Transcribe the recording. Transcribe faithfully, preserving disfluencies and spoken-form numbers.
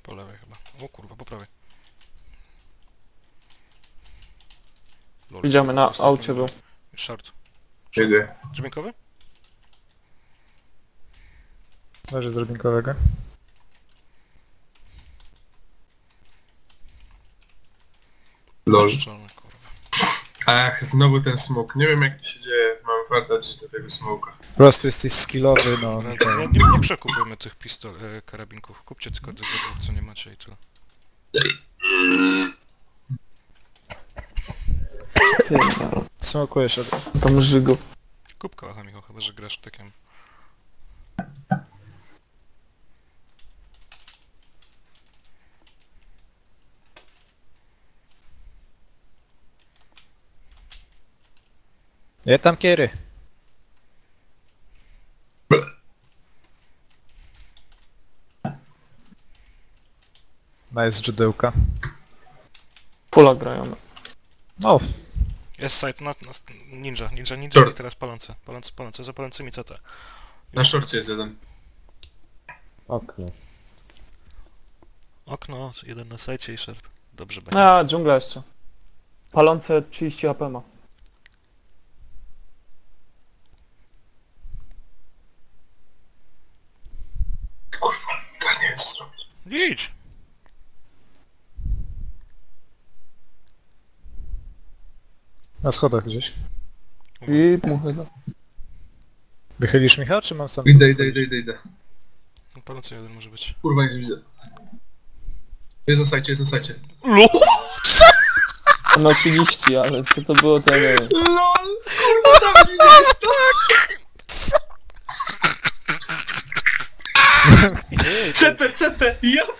Po lewej chyba. O kurwa, po prawej. Lol, Idziemy, na ostatnio aucie był. Short. Biegę. Drzwiękowy? Leży z robinkowego. Lol. Szczelny, kurwa. Ach, znowu ten smok. Nie wiem jak to się dzieje. Mam farta do tego smoka. Po prostu jesteś skillowy, no. Dobra, ten. nie, nie, nie przekupujmy tych pistol... E, karabinków. Kupcie tylko tych dwóch, co nie macie i tyle. Ty, Smokujesz od... tam żygo. Kup kałacha, Michał, chyba że grasz takiem. Je tam kiery. Nice judełka. Pula grają. O, Jest side na, na... Ninja, ninja, ninja Short. i teraz palące. Palące, palące, za palącymi C T. Na szorcie jest jeden. Okno. Okno, jeden na sajcie i short. Dobrze będzie. A, dżungla jeszcze. Palące trzydzieści A P ma. Kurwa, teraz nie wiem co zrobić. Idź! na schodach gdzieś. I mu chyba. Wychylisz Michał, czy mam sam... Idę, idę, idę, idę, idę. No, palący jeden może być. Kurwa, nic nie widzę. Jest na sajcie, jest na sajcie. LOL! No trzydzieści, ale co to było to nie wiem. LOL! Kurwa, tam widziałeś to? C T, C T! Ja